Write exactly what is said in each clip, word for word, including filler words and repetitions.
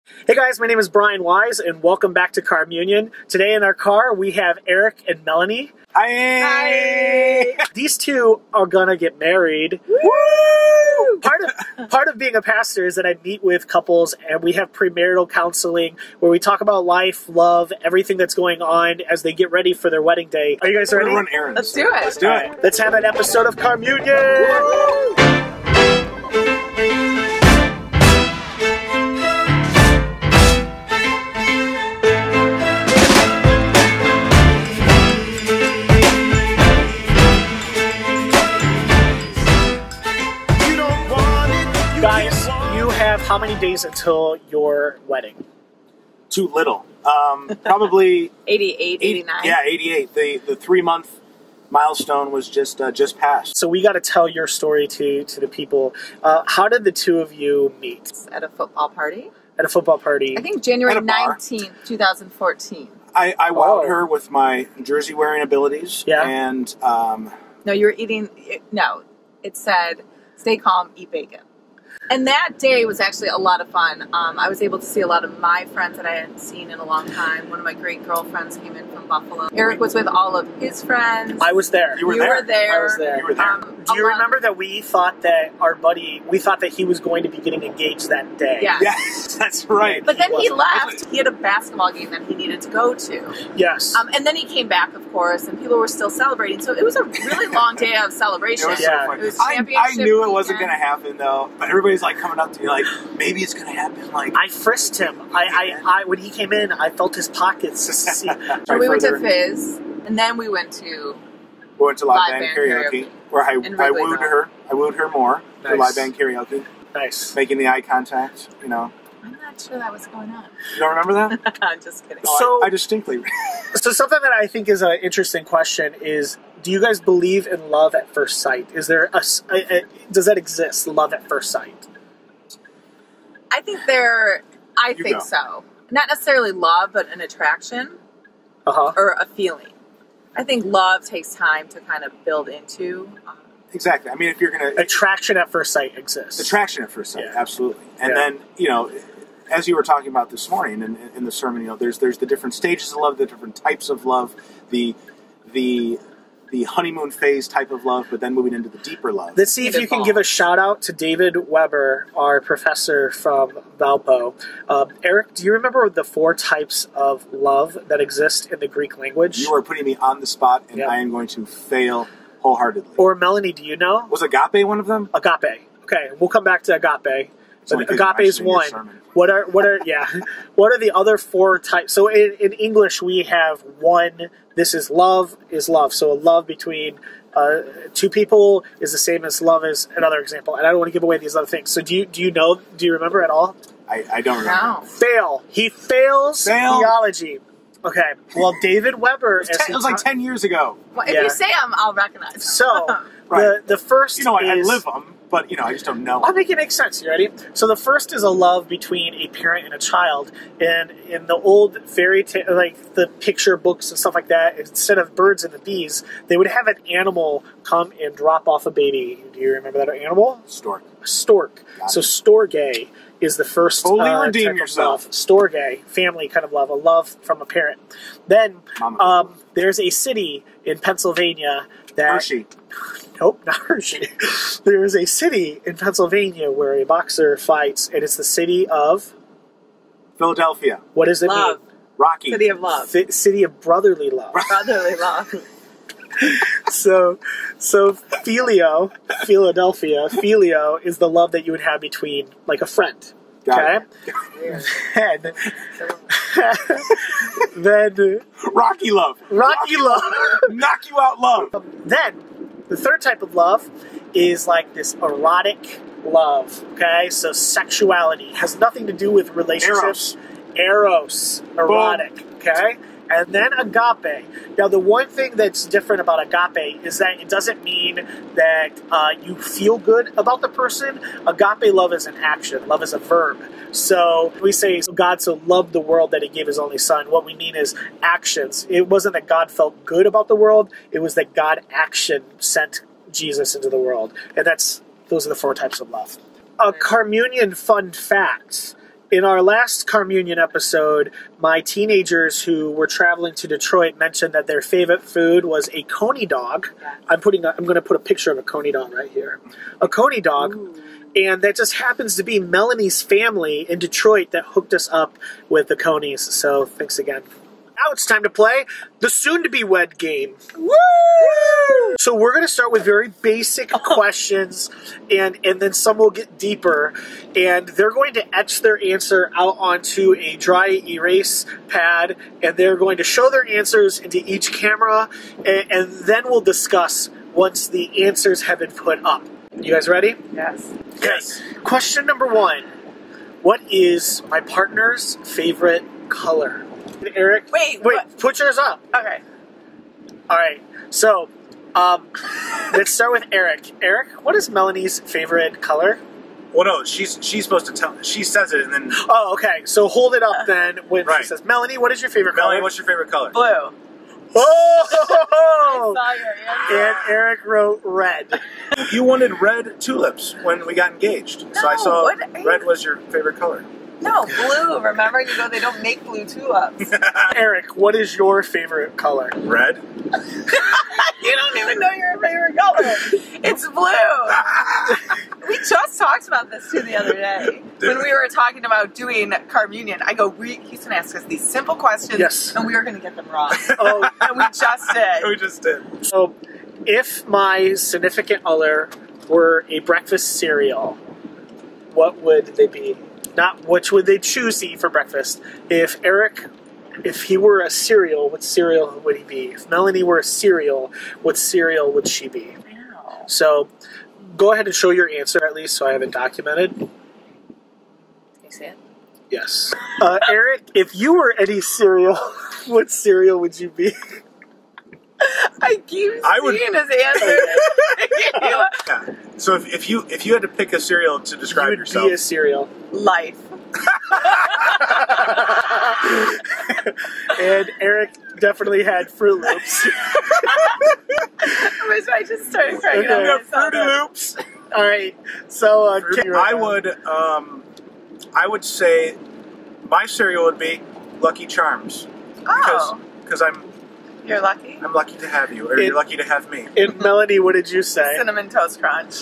Hey guys, my name is Brian Wise, and welcome back to Carmunion. Today in our car, we have Erik and Melanie. Hi! Hi! These two are gonna get married. Woo! Part of part of being a pastor is that I meet with couples, and we have premarital counseling where we talk about life, love, everything that's going on as they get ready for their wedding day. Are you guys ready? We're run errands. Let's do it. Let's do it. Right, let's have an episode of Carmunion. Woo! Guys, you have how many days until your wedding? Too little. Um, probably eighty-eight, eighty, eighty-nine. yeah, eighty-eight. The the three month milestone was just uh, just passed. So we got to tell your story to to the people. Uh, how did the two of you meet? At a football party. At a football party. I think January At a bar. nineteenth, twenty fourteen. I, I wowed Oh. her with my jersey wearing abilities. Yeah. And um, No, you were eating, no, it said, stay calm, eat bacon. And that day was actually a lot of fun. Um, I was able to see a lot of my friends that I hadn't seen in a long time. One of my great girlfriends came in from Buffalo. Erik was with all of his friends. I was there. You were You there. were there. I was there. You were there. Um, Do you a lot- remember that we thought that our buddy, we thought that he was going to be getting engaged that day? Yeah. yes, that's right. But then he wasn't. left. He had a basketball game that he needed to go to. Yes. Um, and then he came back, of course, and people were still celebrating. So it was a really long day of It celebration. was Yeah. so fun. It was I, I championship knew it wasn't going weekend. to happen, though. But everybody's like coming up to me like, maybe it's going to happen. Like, I frisked him. I, I, I, when he came in, I felt his pockets just to see. So we went to further- Fizz, and then we went to we went to live, live band, band karaoke, karaoke. where I, In I Wrigleyville. wooed her. I wooed her more for Nice. live band karaoke, Nice. making the eye contact. You know, I'm not sure that was going on. you don't remember that? I'm just kidding. Oh, So- I, I distinctly. So something that I think is an interesting question is, do you guys believe in love at first sight? Is there a, s- a- a- does that exist, love at first sight? I think there, I You think go. so. Not necessarily love, but an attraction Uh-huh. or a feeling. I think love takes time to kind of build into. Um, Exactly. I mean, if you're going to Attraction at first sight exists. attraction at first sight, Yeah. absolutely. And Yeah. then, you know, as you were talking about this morning in, in the sermon, you know, there's there's the different stages of love, the different types of love, the the the honeymoon phase type of love, but then moving into the deeper love. Let's see if you can give a shout out to David Weber, our professor from Valpo. Um, Erik, do you remember the four types of love that exist in the Greek language? You are putting me on the spot, and Yeah. I am going to fail wholeheartedly. Or Melanie, do you know? Was agape one of them? Agape. Okay, we'll come back to agape. only But 'cause you agape is mentioned it in your one. sermon. What are what are yeah? What are the other four types? So in, in English we have one. This is love is love. So a love between uh, two people is the same as love is another example. And I don't want to give away these other things. So do you do you know? Do you remember at all? I, I don't remember. no. Fail. He fails Fail. theology. Okay. Well, David Weber. It was, as ten, he it was like ta- ten years ago. Well, if Yeah. you say them, I'll recognize them. So Right. the the first You know, I, I is, live them, but, you know, I just don't know. I'll make it make sense. You ready? So the first is a love between a parent and a child. And in the old fairy tale, like the picture books and stuff like that, instead of birds and the bees, they would have an animal come and drop off a baby. Do you remember that animal? Stork. A stork. Got So it. storge is the first Fully uh, redeem type of yourself. love. Storge, family kind of love, a love from a parent. Then Mama. um, there's a city in Pennsylvania that Hershey. Nope, not Hershey. There's a city in Pennsylvania where a boxer fights, and it's the city of, Philadelphia. what does it Love. Rocky. City of love. mean? Ci- city of brotherly love. Brotherly love. so, so filio, Philadelphia, filio is the love that you would have between, like, a friend. Got Okay? it. Then, then Rocky love. Rocky love. Knock you out love. Then, the third type of love is like this erotic love, okay? So sexuality has nothing to do with relationships. Eros. Erotic, okay? And then agape. Now, the one thing that's different about agape is that it doesn't mean that uh, you feel good about the person. Agape love is an action. Love is a verb. So we say, God so loved the world that he gave his only son. What we mean is actions. It wasn't that God felt good about the world. It was that God action sent Jesus into the world. And that's those are the four types of love. A Carmunion fun fact in our last Carmunion episode, my teenagers who were traveling to Detroit mentioned that their favorite food was a coney dog. I'm putting. A, I'm going to put a picture of a coney dog right here. A coney dog. Ooh. And that just happens to be Melanie's family in Detroit that hooked us up with the conies. So thanks again. Now it's time to play the soon-to-be-wed game. Woo! So we're going to start with very basic questions, and, and then some will get deeper. And they're going to etch their answer out onto a dry erase pad, and they're going to show their answers into each camera, and, and then we'll discuss once the answers have been put up. You guys ready? Yes. Okay. Yes. Question number one. What is my partner's favorite color? Eric? Wait. Wait, what? Put yours up. Okay. All right. So, um, let's start with Eric. Eric, what is Melanie's favorite color? Well, no, she's she's supposed to tell. She says it, and then. Oh, okay. So hold it up then when right. she says, Melanie, what is your favorite Melanie, color? what's your favorite color? Blue. Oh! I saw your answer. And Eric wrote red. You wanted red tulips when we got engaged, No, so I saw what? red was your favorite color. No, blue. Remember, you know they don't make blue tulips. Eric, what is your favorite color? Red. You don't even know your favorite color. It's blue. We just talked about this too the other day when we were talking about doing Carmunion. I go, we, he's going to ask us these simple questions, yes. and we were going to get them wrong. Oh, and we just did. We just did. So, if my significant other were a breakfast cereal, what would they be? Not which would they choose to eat for breakfast. If Eric, if he were a cereal, what cereal would he be? If Melanie were a cereal, what cereal would she be? Wow. So, go ahead and show your answer at least so I have it documented. Can you see it? Yes. Uh, Eric, if you were any cereal, what cereal would you be? I keep I would, seeing his answer. Yeah. So if, if you if you had to pick a cereal to describe you would yourself, be a cereal. Life. And Eric definitely had Fruit Loops. I wish I just started crying Okay. out myself. Fruity Loops. All right. So uh, Fruity, I would um, I would say my cereal would be Lucky Charms because Oh, because I'm you're lucky. I'm lucky to have you, or It- you're lucky to have me. And Melanie, what did you say? Cinnamon Toast Crunch.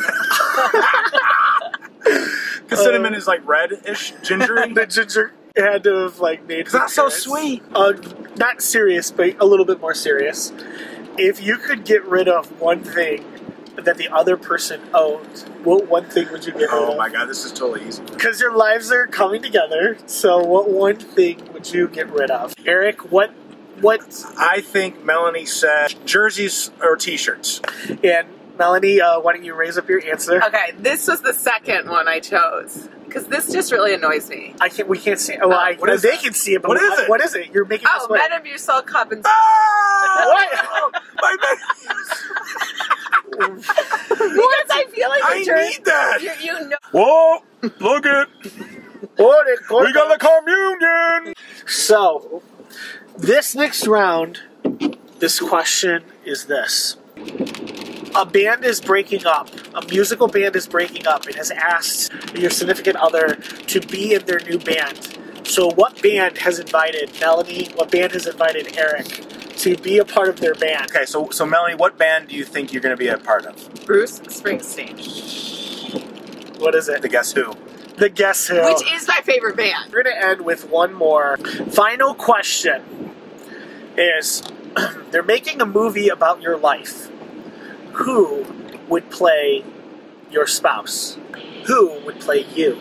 I don't know. Because cinnamon is like reddish, gingery. The ginger had to have like made. It's not so appearance. sweet. Uh, not serious, but a little bit more serious. If you could get rid of one thing that the other person owned, what one thing would you get rid of? Oh my god, this is totally easy. Because your lives are coming together. So, what one thing would you get rid of? Eric, what? What? I think Melanie said jerseys or t-shirts. And Melanie, uh, why don't you raise up your answer? Okay, this was the second one I chose. Because this just really annoys me. I can't. We can't see. Oh, I, what is they that? can see it. But What is it? What is it? You're making. Oh, us wait. Metamucil cup and... Ah! What? My Because I feel like I the jer- need that. You, you know. Whoa! Look it! We got the Carmunion! So, this next round, this question is this. A band is breaking up. A musical band is breaking up and has asked your significant other to be in their new band. So what band has invited Melanie, what band has invited Eric to be a part of their band? Okay, so so Melanie, what band do you think you're going to be a part of? Bruce Springsteen. What is it? The Guess Who? The Guess Who. Which is my favorite band. We're going to end with one more. Final question is, they're making a movie about your life. Who would play your spouse? Who would play you?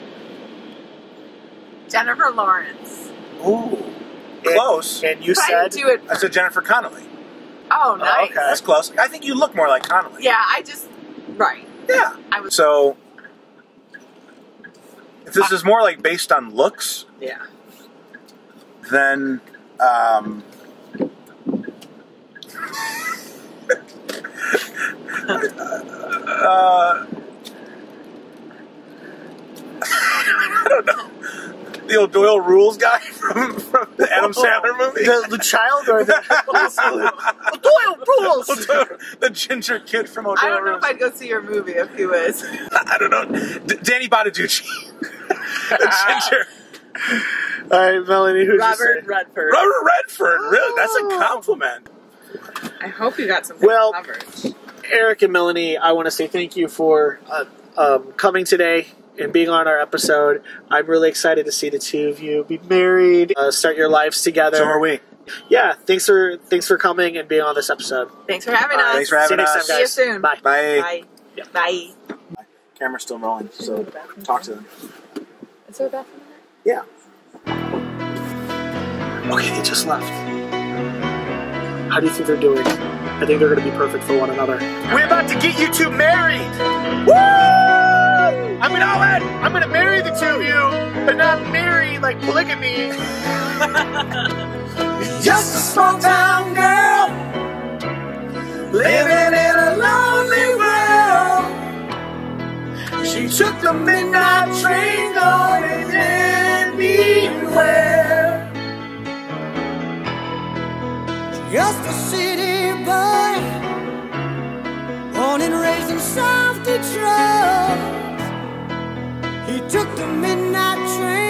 Jennifer Lawrence. Ooh. Close. And, and you But I said... didn't do it I for... said Jennifer Connelly. Oh, nice. okay. That's close. I think you look more like Connelly. Yeah, I just... Right. Yeah. I was... So, if this is more like based on looks, Yeah. then um, uh, I don't know. The old Doyle Rules guy from, from the Adam Sandler movie. The, the child or the... Doyle Rules! The ginger kid from I O'Doyle don't know Rules. if I'd go see your movie if he was. I don't know. D- Danny Bonaducci. Ginger. All right, Melanie, who's Robert Redford. Robert Redford. Really? That's a compliment. I hope you got some good Well, coverage. Eric and Melanie, I want to say thank you for uh, um, coming today and being on our episode. I'm really excited to see the two of you be married, uh, start your lives together. So are we. Yeah, thanks for thanks for coming and being on this episode. Thanks for having All right, us. Thanks for having See you next us. time, guys. See you soon. Bye. Bye. Bye. Yeah. Bye. Camera's still rolling, so talk to them. Is there a bathroom in there? Yeah. Okay, they just left. How do you think they're doing? I think they're going to be perfect for one another. We're about to get you two married! Woo! I'm going to I'm going to marry the two of you, but not marry like polygamy. Just a small town girl living in a lonely world. She took the midnight train going anywhere. Just a city boy, born and raised in South Detroit. He took the midnight train